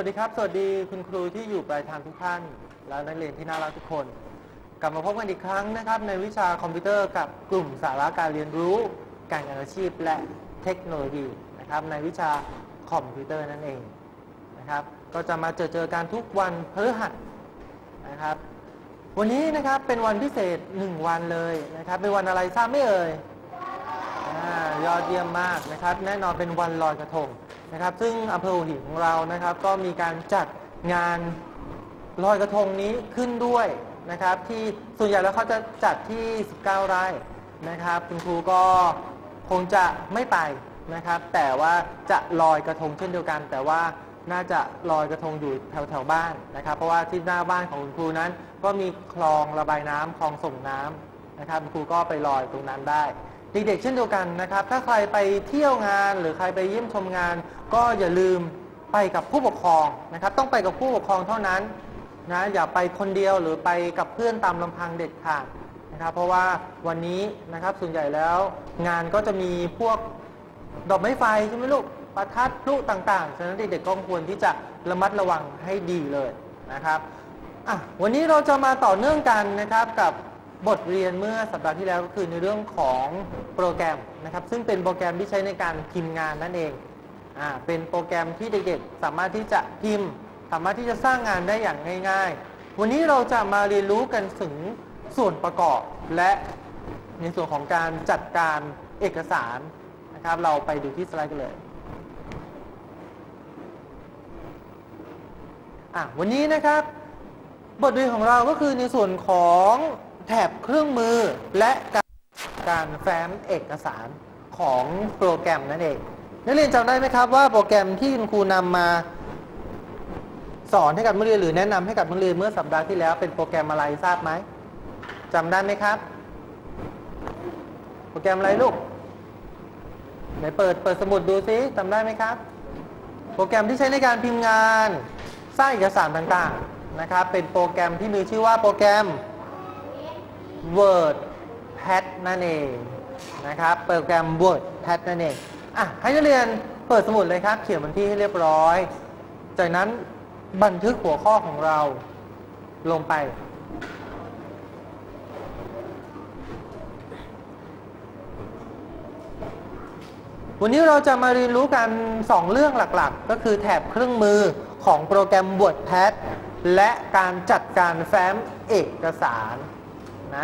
วัสดีครับสวัสดีคุณครูที่อยู่ปลายทางทุกท่านและนักเรียนที่น่ารักทุกคนกลับมาพบกันอีกครั้งนะครับในวิชาคอมพิวเตอร์กับกลุ่มสาระการเรียนรู้การงานอาชีพและเทคโนโลยีนะครับในวิชาคอมพิวเตอร์นั่นเองนะครับก็จะมาเจอกันทุกวันพฤหัสนะครับวันนี้นะครับเป็นวันพิเศษ1วันเลยนะครับเป็นวันอะไรทราบไหมเอ่ยยอดเยี่ยมมากนะครับแน่นอนเป็นวันลอยกระทงนะครับซึ่งอำเภอหัวหินของเรานะครับก็มีการจัดงานลอยกระทงนี้ขึ้นด้วยนะครับที่ส่วนใหญ่แล้วเขาจะจัดที่19ไร่นะครับคุณครูก็คงจะไม่ไปนะครับแต่ว่าจะลอยกระทงเช่นเดียวกันแต่ว่าน่าจะลอยกระทงอยู่แถวบ้านนะครับเพราะว่าที่หน้าบ้านของคุณครูนั้นก็มีคลองระบายน้ำคลองส่งน้ำนะครับคุณครูก็ไปลอยตรงนั้นได้เด็กๆเช่นเดียวกันนะครับถ้าใครไปเที่ยวงานหรือใครไปเยี่ยมชมงานก็อย่าลืมไปกับผู้ปกครองนะครับต้องไปกับผู้ปกครองเท่านั้นนะอย่าไปคนเดียวหรือไปกับเพื่อนตามลำพังเด็ดขาดนะครับเพราะว่าวันนี้นะครับส่วนใหญ่แล้วงานก็จะมีพวกดอกไม้ไฟใช่ไหมลูกประทัดพลุต่างๆฉะนั้นเด็กๆก็ควรที่จะระมัดระวังให้ดีเลยนะครับวันนี้เราจะมาต่อเนื่องกันนะครับกับบทเรียนเมื่อสัปดาห์ที่แล้วก็คือในเรื่องของโปรแกรมนะครับซึ่งเป็นโปรแกรมที่ใช้ในการพิมพ์งานนั่นเองเป็นโปรแกรมที่เด็กๆสามารถที่จะพิมพ์สามารถที่จะสร้างงานได้อย่างง่ายๆวันนี้เราจะมาเรียนรู้กันถึงส่วนประกอบและในส่วนของการจัดการเอกสารนะครับเราไปดูที่สไลด์กันเลยวันนี้นะครับบทเรียนของเราก็คือในส่วนของแถบเครื่องมือและการแฟ้มเอกสารของโปรแกรมนั่นเองนักเรียนจำได้ไหมครับว่าโปรแกรมที่คุณครูนำมาสอนให้กับนักเรียนหรือแนะนำให้กับนักเรียนเมื่อสัปดาห์ที่แล้วเป็นโปรแกรมอะไรทราบไหมจำได้ไหมครับโปรแกรมอะไรลูกไหนเปิดสมุดดูซิจำได้ไหมครับโปรแกรมที่ใช้ในการพิมพ์งานสร้างเอกสารต่างๆนะครับเป็นโปรแกรมที่มีชื่อว่าโปรแกรม WordPad นั่นเองนะครับโปรแกรม WordPad นั่นเองให้นักเรียนเปิดสมุดเลยครับเขียนวันที่ให้เรียบร้อยจากนั้นบันทึกหัวข้อของเราลงไปวันนี้เราจะมาเรียนรู้กัน2เรื่องหลักๆก็คือแถบเครื่องมือของโปรแกรม WordPad และการจัดการแฟ้มเอกสารนะ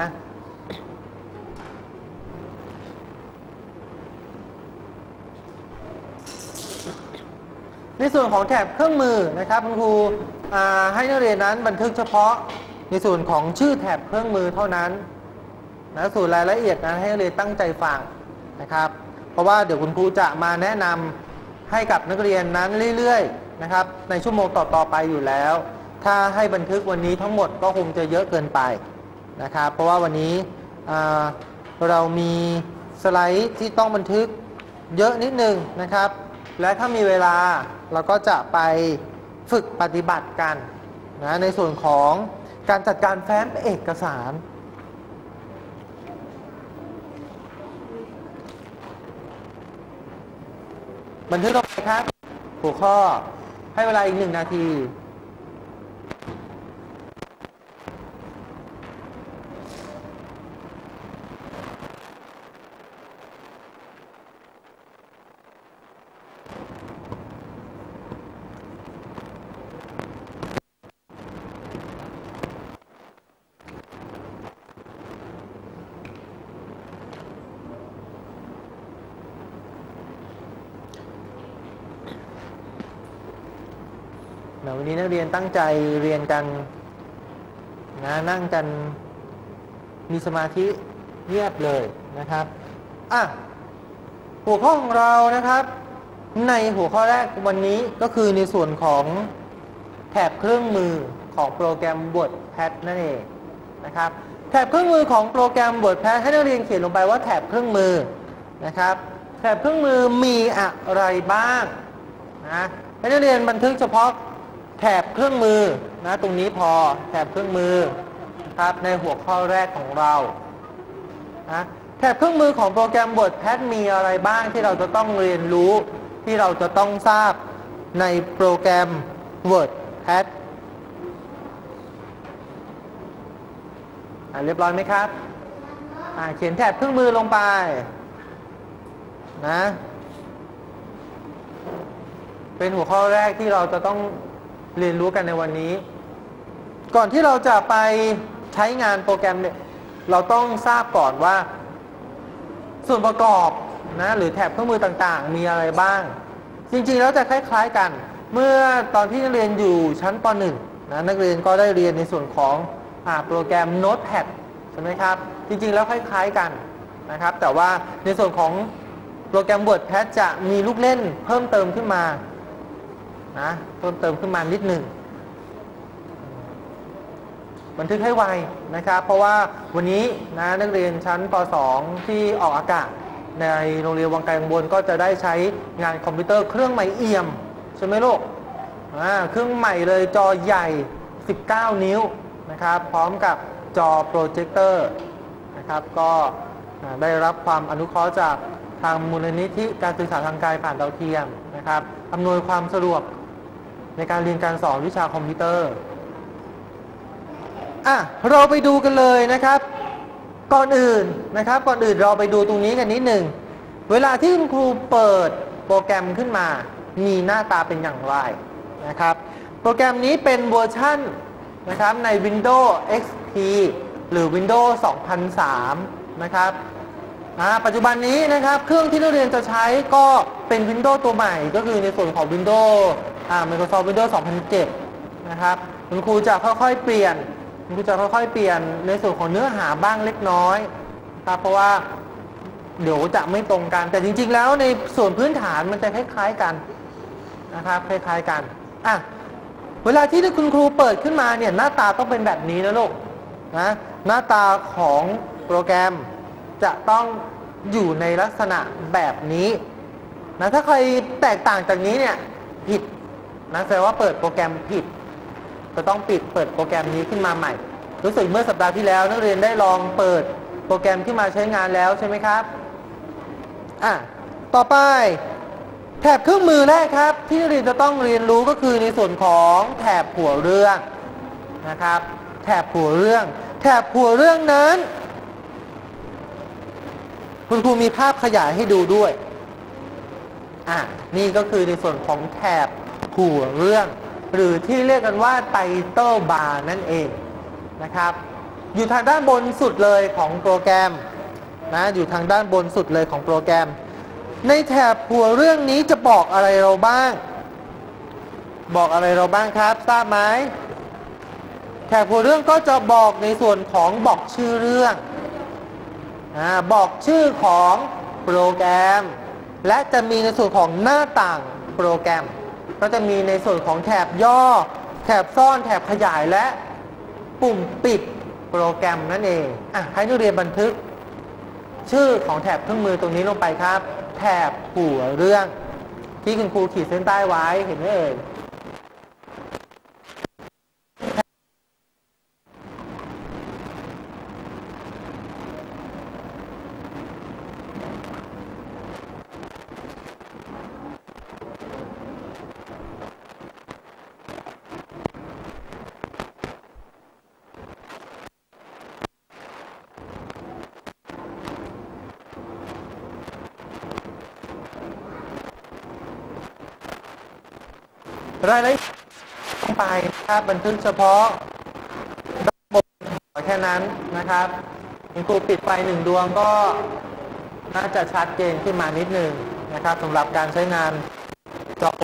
ในส่วนของแถบเครื่องมือนะครับคุณครูให้นักเรียนนั้นบันทึกเฉพาะในส่วนของชื่อแถบเครื่องมือเท่านั้นนะส่วนรายละเอียดนั้นให้นักเรียนตั้งใจฟังนะครับเพราะว่าเดี๋ยวคุณครูจะมาแนะนำให้กับนักเรียนนั้นเรื่อยๆนะครับในชั่วโมงต่อๆไปอยู่แล้วถ้าให้บันทึกวันนี้ทั้งหมดก็คงจะเยอะเกินไปนะครับเพราะว่าวันนี้เรามีสไลด์ที่ต้องบันทึกเยอะนิดนึงนะครับและถ้ามีเวลาเราก็จะไปฝึกปฏิบัติกันนะในส่วนของการจัดการแฟ้มเอกสารบันทึกลงไปครับหัวข้อให้เวลาอีก1 นาทีวันนี้นักเรียนตั้งใจเรียนกันนะนั่งกันมีสมาธิเงียบเลยนะครับหัวข้อของเรานะครับในหัวข้อแรกวันนี้ก็คือในส่วนของแถบเครื่องมือของโปรแกรม WordPad นั่นเองนะครับแถบเครื่องมือของโปรแกรม WordPad ให้นักเรียนเขียนลงไปว่าแถบเครื่องมือนะครับแถบเครื่องมือมีอะไรบ้างนะให้นักเรียนบันทึกเฉพาะแถบเครื่องมือนะตรงนี้พอแถบเครื่องมือครับในหัวข้อแรกของเรานะแถบเครื่องมือของโปรแกรม WordPad มีอะไรบ้างที่เราจะต้องเรียนรู้ที่เราจะต้องทราบในโปรแกรม WordPad เรียบร้อยไหมครับเขียนแถบเครื่องมือลงไปนะเป็นหัวข้อแรกที่เราจะต้องเรียนรู้กันในวันนี้ก่อนที่เราจะไปใช้งานโปรแกรมเนี่ยเราต้องทราบก่อนว่าส่วนประกอบนะหรือแถบเครื่องมือต่างๆมีอะไรบ้างจริงๆแล้วจะคล้ายๆกันเมื่อตอนที่นักเรียนอยู่ชั้นป .1 นะนักเรียนก็ได้เรียนในส่วนของโปรแกรม Notepad ใช่ไหมครับจริงๆแล้วคล้ายๆกันนะครับแต่ว่าในส่วนของโปรแกรม WordPad จะมีลูกเล่นเพิ่มเติมขึ้นมานะเพิ่มเติมขึ้นมานิดหนึ่งบันทึกให้ไวนะครับเพราะว่าวันนี้นะนักเรียนชั้นป .2 ที่ออกอากาศในโรงเรียนวังไกลกังวลก็จะได้ใช้งานคอมพิวเตอร์เครื่องใหม่เอี่ยมใช่ไหมลูกเครื่องใหม่เลยจอใหญ่19 นิ้วนะครับพร้อมกับจอโปรเจคเตอร์นะครับก็ได้รับความอนุเคราะห์จากทางมูลนิธิการสื่อสารทางไกลผ่านดาวเทียมนะครับอำนวยความสะดวกในการเรียนการสอนวิชาคอมพิวเตอร์เราไปดูกันเลยนะครับก่อนอื่นเราไปดูตรงนี้กันนิดหนึ่งเวลาที่คุณครูเปิดโปรแกรมขึ้นมามีหน้าตาเป็นอย่างไรนะครับโปรแกรมนี้เป็นเวอร์ชันนะครับใน Windows XP หรือ Windows 2003 นะครับปัจจุบันนี้นะครับเครื่องที่นักเรียนจะใช้ก็เป็น Windows ตัวใหม่ก็คือในส่วนของ Windows Microsoft Windows 2007 นะครับคุณครูจะค่อยๆเปลี่ยนในส่วนของเนื้อหาบ้างเล็กน้อยนะครับเพราะว่าเดี๋ยวจะไม่ตรงกันแต่จริงๆแล้วในส่วนพื้นฐานมันจะคล้ายๆกันนะครับคล้ายๆกันเวลาที่คุณครูเปิดขึ้นมาเนี่ยหน้าตาต้องเป็นแบบนี้นะลูกนะหน้าตาของโปรแกรมจะต้องอยู่ในลักษณะแบบนี้นะถ้าใครแตกต่างจากนี้เนี่ยผิดนะแสดงว่าเปิดโปรแกรมผิดจะต้องเปิดโปรแกรมนี้ขึ้นมาใหม่รู้สึกเมื่อสัปดาห์ที่แล้วนักเรียนได้ลองเปิดโปรแกรมที่มาใช้งานแล้วใช่ไหมครับต่อไปแถบเครื่องมือแรกครับที่นักเรียนจะต้องเรียนรู้ก็คือในส่วนของแถบหัวเรื่องนะครับแถบหัวเรื่องนั้นคุณครูมีภาพขยายให้ดูด้วยนี่ก็คือในส่วนของแถบหัวเรื่องหรือที่เรียกกันว่าไตเติลบาร์นั่นเองนะครับอยู่ทางด้านบนสุดเลยของโปรแกรมนะอยู่ทางด้านบนสุดเลยของโปรแกรมในแถบหัวเรื่องนี้จะบอกอะไรเราบ้างครับทราบไหมแถบหัวเรื่องก็จะบอกในส่วนของบอกชื่อเรื่องบอกชื่อของโปรแกรมและจะมีในส่วนของหน้าต่างโปรแกรมก็จะมีในส่วนของแถบย่อแถบซ่อนแถบขยายและปุ่มปิดโปรแกรมนั่นเองให้นักเรียนบันทึกชื่อของแถบเครื่องมือตรงนี้ลงไปครับแถบหัวเรื่องที่คุณครูขีดเส้นใต้ไว้เห็นไหมเอ่ยรายละเอียดลงไปนะครับบันทึกเฉพาะด้านบนแค่นั้นนะครับคุณครูปิดไฟ1 ดวงก็น่าจะชัดเจนขึ้นมานิดนึงนะครับสำหรับการใช้งานจอ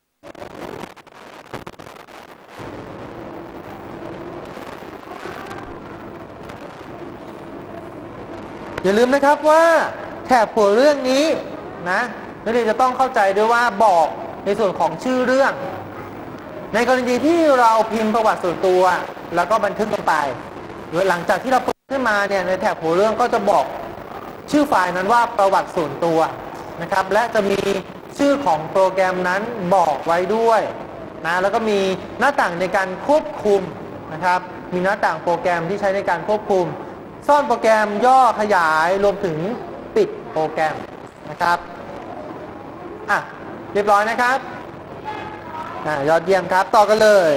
อย่าลืมนะครับว่าแถบหัวเรื่องนี้นะนักเรียนจะต้องเข้าใจด้วยว่าบอกในส่วนของชื่อเรื่องในกรณีที่เราพิมพ์ประวัติส่วนตัวแล้วก็บันทึกลงไปหลังจากที่เราเปิดขึ้นมาเนี่ยในแถบหัวเรื่องก็จะบอกชื่อไฟล์นั้นว่าประวัติส่วนตัวนะครับและจะมีชื่อของโปรแกรมนั้นบอกไว้ด้วยนะแล้วก็มีหน้าต่างในการควบคุมนะครับมีหน้าต่างโปรแกรมที่ใช้ในการควบคุมซ่อนโปรแกรมย่อขยายรวมถึงปิดโปรแกรมนะครับเรียบร้อยนะครับยอดเยี่ยมครับต่อกันเลย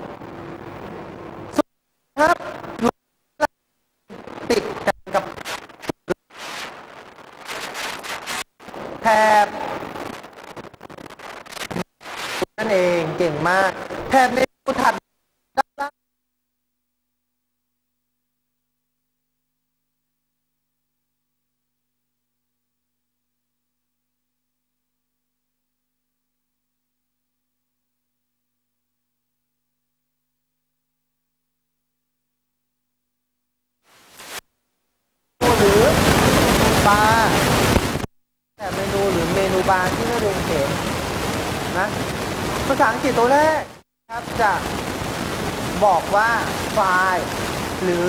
ครับติดกันกับแถบนั่นเองเก่งมากแถบเมนูถัดหรือบาร์แถบเมนูหรือเมนูบาร์ที่นักเรียนเห็นนะภาษาอังกฤษตัวแรกครับจะบอกว่าไฟล์หรือ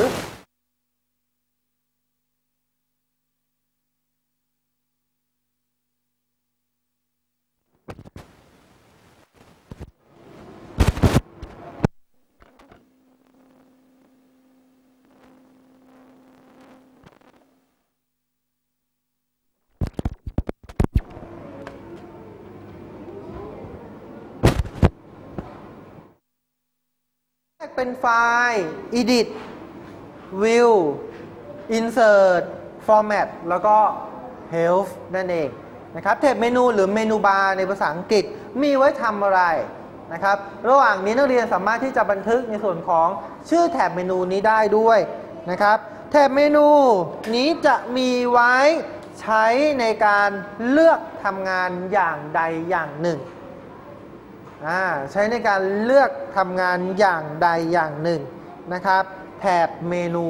เป็นไฟล์ edit view insert format แล้วก็ help นั่นเองนะครับแถบเมนูหรือเมนูบาร์ในภาษาอังกฤษมีไว้ทำอะไรนะครับระหว่างนี้นักเรียนสามารถที่จะบันทึกในส่วนของชื่อแถบเมนูนี้ได้ด้วยนะครับแถบเมนูนี้จะมีไว้ใช้ในการเลือกทำงานอย่างใดอย่างหนึ่งใช้ในการเลือกทำงานอย่างใดอย่างหนึ่งนะครับแถบเมนู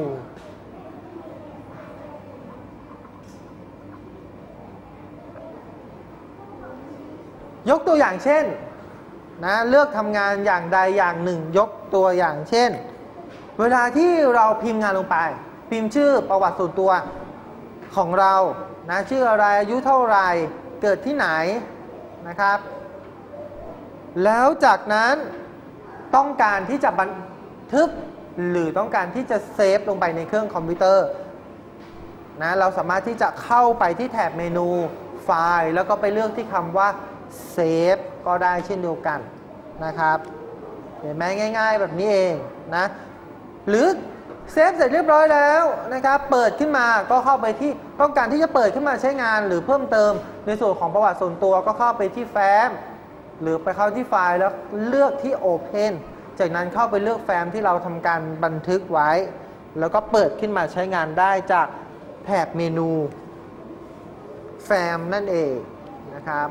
ยกตัวอย่างเช่นเลือกทำงานอย่างใดอย่างหนึ่งยกตัวอย่างเช่นเวลาที่เราพิมพ์งานลงไปพิมพ์ชื่อประวัติส่วนตัวของเราชื่ออะไรอายุเท่าไรเกิดที่ไหนนะครับแล้วจากนั้นต้องการที่จะบันทึกหรือต้องการที่จะเซฟลงไปในเครื่องคอมพิวเตอร์เราสามารถที่จะเข้าไปที่แถบเมนูไฟล์แล้วก็ไปเลือกที่คำว่าเซฟก็ได้เช่นเดียวกันนะครับเห็นไหมง่ายๆแบบนี้เองหรือเซฟเสร็จเรียบร้อยแล้วนะครับเปิดขึ้นมาก็เข้าไปที่ต้องการที่จะเปิดขึ้นมาใช้งานหรือเพิ่มเติมในส่วนของประวัติส่วนตัวก็เข้าไปที่แฟ้มหรือไปเข้าที่ไฟล์แล้วเลือกที่ Open จากนั้นเข้าไปเลือกแฟ้มที่เราทำการบันทึกไว้แล้วก็เปิดขึ้นมาใช้งานได้จากแถบเมนูแฟ้มนั่นเองนะครับ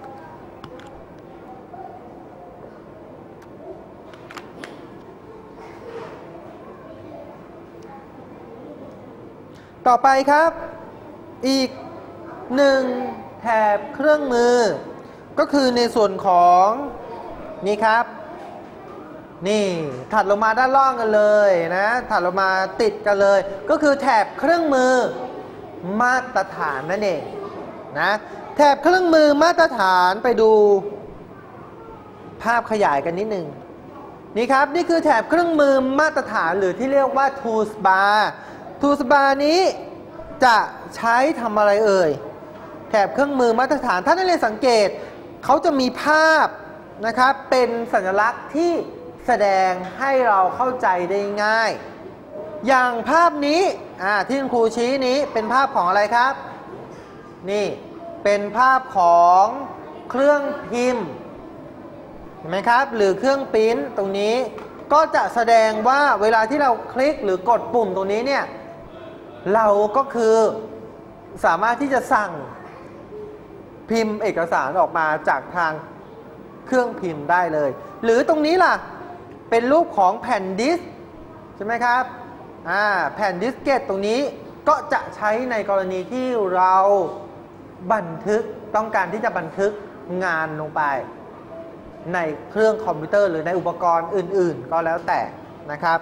ต่อไปครับอีกหนึ่งแถบเครื่องมือก็คือในส่วนของนี่ครับนี่ถัดลงมาด้านล่างกันเลยถัดลงมาติดกันเลยก็คือแถบเครื่องมือมาตรฐานนั่นเองแถบเครื่องมือมาตรฐานไปดูภาพขยายกันนิดหนึ่งนี่ครับนี่คือแถบเครื่องมือมาตรฐานหรือที่เรียกว่า Tools Bar Tools Bar นี้จะใช้ทำอะไรเอ่ยแถบเครื่องมือมาตรฐานถ้านักเรียนสังเกตเขาจะมีภาพนะครับเป็นสัญลักษณ์ที่แสดงให้เราเข้าใจได้ง่ายอย่างภาพนี้ที่คุณครูชี้นี้เป็นภาพของอะไรครับนี่เป็นภาพของเครื่องพิมพ์เห็นไหมครับหรือเครื่องปริ้นตรงนี้ก็จะแสดงว่าเวลาที่เราคลิกหรือกดปุ่มตรงนี้เนี่ยเราก็คือสามารถที่จะสั่งพิมพ์เอกสารออกมาจากทางเครื่องพิมพ์ได้เลยหรือตรงนี้ล่ะเป็นรูปของแผ่นดิสก์ใช่ไหมครับแผ่นดิสเกตตรงนี้ก็จะใช้ในกรณีที่เราบันทึกต้องการที่จะบันทึกงานลงไปในเครื่องคอมพิวเตอร์หรือในอุปกรณ์อื่นๆก็แล้วแต่นะครับ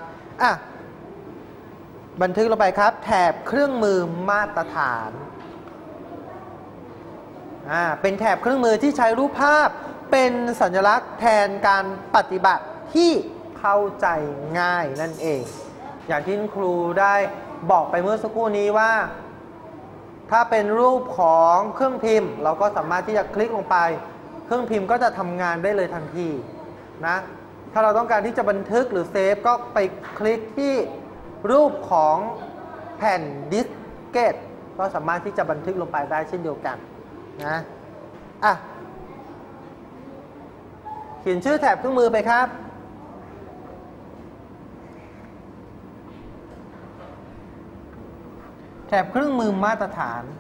บันทึกลงไปครับแถบเครื่องมือมาตรฐานเป็นแถบเครื่องมือที่ใช้รูปภาพเป็นสัญลักษณ์แทนการปฏิบัติที่เข้าใจง่ายนั่นเองอย่างที่ครูได้บอกไปเมื่อสักครู่นี้ว่าถ้าเป็นรูปของเครื่องพิมพ์เราก็สามารถที่จะคลิกลงไปเครื่องพิมพ์ก็จะทำงานได้เลยทันทีนะถ้าเราต้องการที่จะบันทึกหรือเซฟก็ไปคลิกที่รูปของแผ่นดิสเกตก็สามารถที่จะบันทึกลงไปได้เช่นเดียวกันนะเขียนชื่อแถบเครื่องมือไปครับแถบเครื่องมือมาตรฐาน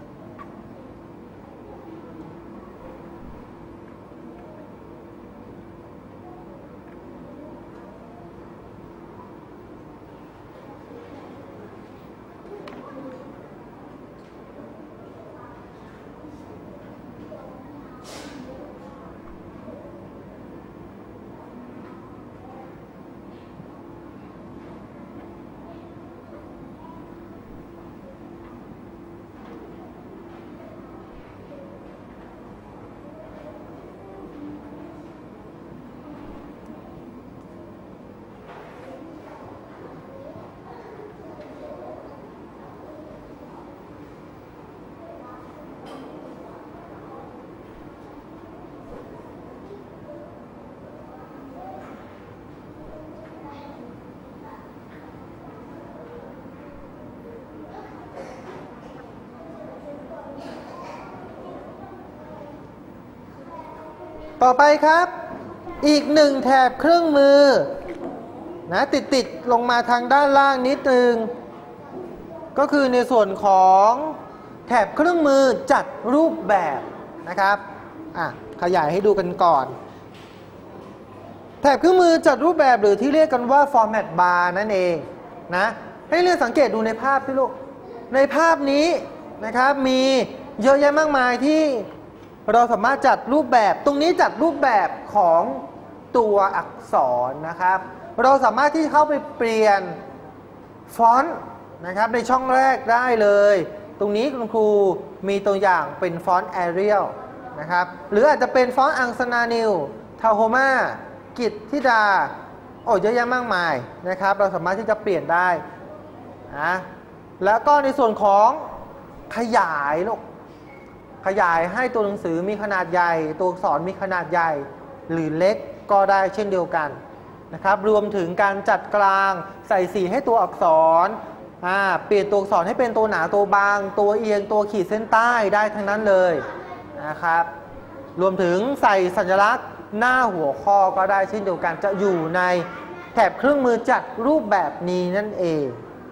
ต่อไปครับอีกหนึ่งแถบเครื่องมือนะติดลงมาทางด้านล่างนิดนึงก็คือในส่วนของแถบเครื่องมือจัดรูปแบบนะครับขยายให้ดูกันก่อนแถบเครื่องมือจัดรูปแบบหรือที่เรียกกันว่า format bar นั่นเองนะให้เรียนสังเกตดูในภาพที่ลูกในภาพนี้นะครับมีเยอะแยะมากมายที่เราสามารถจัดรูปแบบตรงนี้จัดรูปแบบของตัวอักษรนะครับเราสามารถที่เข้าไปเปลี่ยนฟอนต์นะครับในช่องแรกได้เลยตรงนี้คุณครูมีตัวอย่างเป็นฟอนต์ Arial นะครับหรืออาจจะเป็นฟอนต์อังสนานิลทาโฮมากิตธิดาเยอะแยะมากมายนะครับเราสามารถที่จะเปลี่ยนได้นะแล้วก็ในส่วนของขยายลูกขยายให้ตัวหนังสือมีขนาดใหญ่ตัวอักษรมีขนาดใหญ่หรือเล็กก็ได้เช่นเดียวกันนะครับรวมถึงการจัดกลางใส่สีให้ตัวอักษรเปลี่ยนตัวอักษรให้เป็นตัวหนาตัวบางตัวเอียงตัวขีดเส้นใต้ได้ทั้งนั้นเลยนะครับรวมถึงใส่สัญลักษณ์หน้าหัวข้อก็ได้เช่นเดียวกันจะอยู่ในแถบเครื่องมือจัดรูปแบบนี้นั่นเอง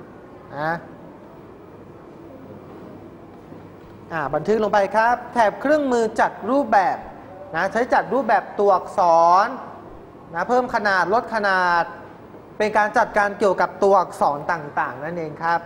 บันทึกลงไปครับแถบเครื่องมือจัดรูปแบบใช้จัดรูปแบบตัวอักษรเพิ่มขนาดลดขนาดเป็นการจัดการเกี่ยวกับตัวอักษรต่างๆนั่นเองครับ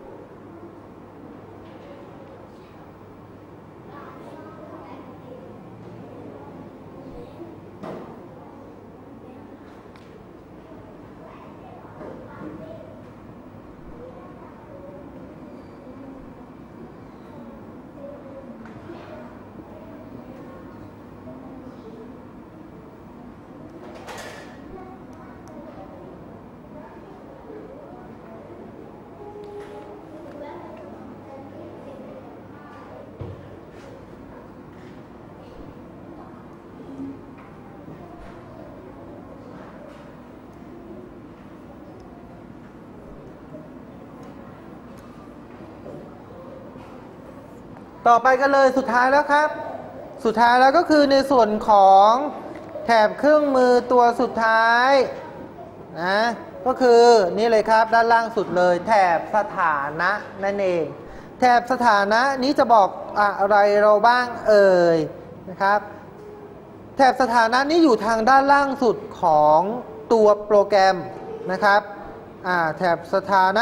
ต่อไปกันเลยสุดท้ายแล้วครับสุดท้ายแล้วก็คือในส่วนของแถบเครื่องมือตัวสุดท้ายก็คือนี่เลยครับด้านล่างสุดเลยแถบสถานะนั่นเองแถบสถานะนี้จะบอกอะไรเราบ้างนะครับแถบสถานะนี้อยู่ทางด้านล่างสุดของตัวโปรแกรมนะครับแถบสถานะ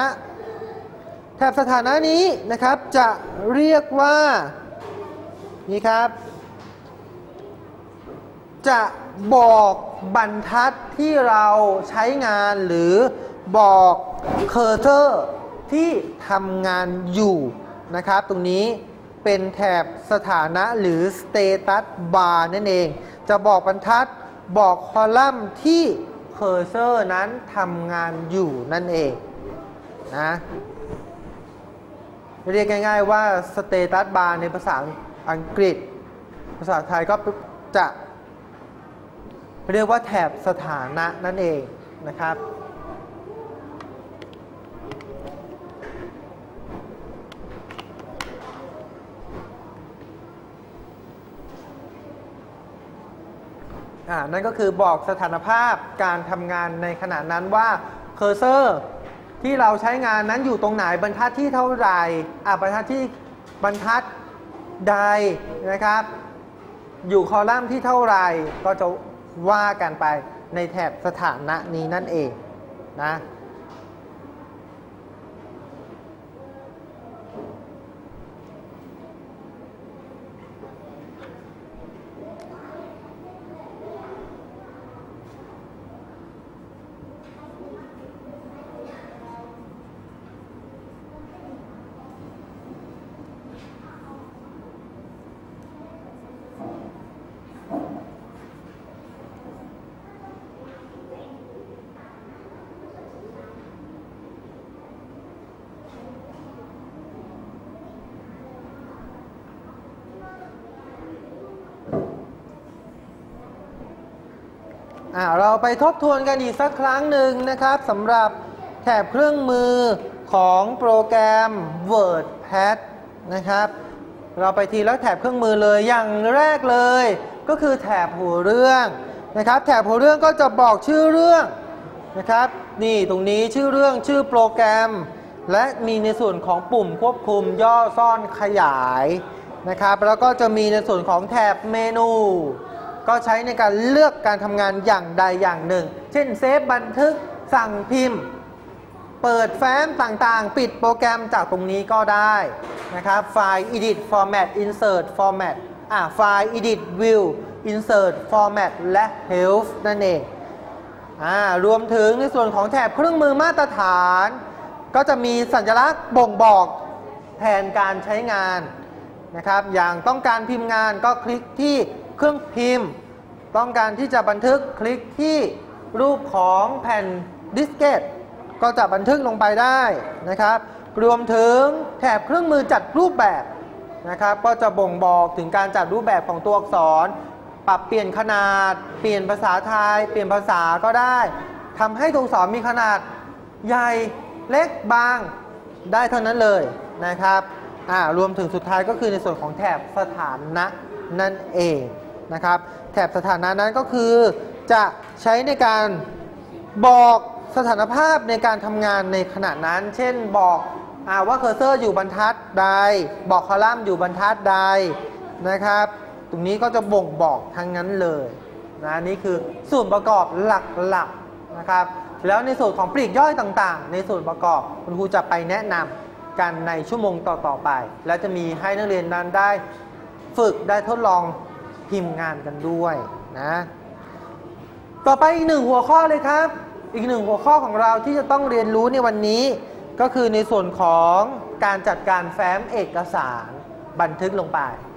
นี้นะครับจะเรียกว่านี่ครับจะบอกบรรทัดที่เราใช้งานหรือบอกเคอร์เซอร์ที่ทำงานอยู่นะครับตรงนี้เป็นแถบสถานะหรือ status bar นั่นเองจะบอกบรรทัดบอกคอลัมน์ที่เคอร์เซอร์นั้นทำงานอยู่นั่นเองนะเรียกง่ายๆว่า status bar ในภาษาอังกฤษภาษาไทยก็จะเรียกว่าแถบสถานะนั่นเองนะครับนั่นก็คือบอกสถานภาพการทำงานในขณะนั้นว่าเคอร์เซอร์ที่เราใช้งานนั้นอยู่ตรงไหนบรรทัดที่เท่าไหร่บรรทัดที่บรรทัดใดนะครับอยู่คอลัมน์ที่เท่าไหร่ก็จะว่ากันไปในแถบสถานะนี้นั่นเองนะเราไปทบทวนกันอีกสักครั้งหนึ่งนะครับสำหรับแถบเครื่องมือของโปรแกรม WordPad นะครับเราไปทีละแถบเครื่องมือเลยอย่างแรกเลยก็คือแถบหัวเรื่องนะครับแถบหัวเรื่องก็จะบอกชื่อเรื่องนะครับนี่ตรงนี้ชื่อเรื่องชื่อโปรแกรมและมีในส่วนของปุ่มควบคุมย่อซ่อนขยายนะครับแล้วก็จะมีในส่วนของแถบเมนูก็ใช้ในการเลือกการทำงานอย่างใดอย่างหนึ่งเช่นเซฟบันทึกสั่งพิมพ์เปิดแฟ้มต่างๆปิดโปรแกรมจากตรงนี้ก็ได้นะครับไฟล์ edit format insert format ไฟล์ edit view insert format และ help นั่นเองรวมถึงในส่วนของแถบเครื่องมือมาตรฐานก็จะมีสัญลักษณ์บ่งบอกแทนการใช้งานนะครับอย่างต้องการพิมพ์งานก็คลิกที่เครื่องพิมพ์ต้องการที่จะบันทึกคลิกที่รูปของแผ่นดิสเกตก็จะบันทึกลงไปได้นะครับรวมถึงแถบเครื่องมือจัดรูปแบบนะครับก็จะบ่งบอกถึงการจัดรูปแบบของตัวอักษรปรับเปลี่ยนขนาดเปลี่ยนภาษาไทยเปลี่ยนภาษาก็ได้ทำให้ตัวอักษรมีขนาดใหญ่เล็กบางได้เท่านั้นเลยนะครับรวมถึงสุดท้ายก็คือในส่วนของแถบสถานะนั่นเองนะครับแถบสถานะนั้นก็คือจะใช้ในการบอกสถานภาพในการทำงานในขณะนั้นเช่นบอกว่าเคอร์เซอร์อยู่บรรทัดใดบอกคอลัมน์อยู่บรรทัดใดนะครับตรงนี้ก็จะบ่งบอกทั้งนั้นเลยนะนี่คือส่วนประกอบหลักๆนะครับแล้วในส่วนของปลีกย่อยต่างๆในส่วนประกอบคุณครูจะไปแนะนำกันในชั่วโมงต่อๆไปและจะมีให้นักเรียนนั้นได้ฝึกได้ทดลองพิมพ์งานกันด้วยนะต่อไปอีกหนึ่งหัวข้อเลยครับอีกหนึ่งหัวข้อของเราที่จะต้องเรียนรู้ในวันนี้ก็คือในส่วนของการจัดการแฟ้มเอกสารบันทึกลงไป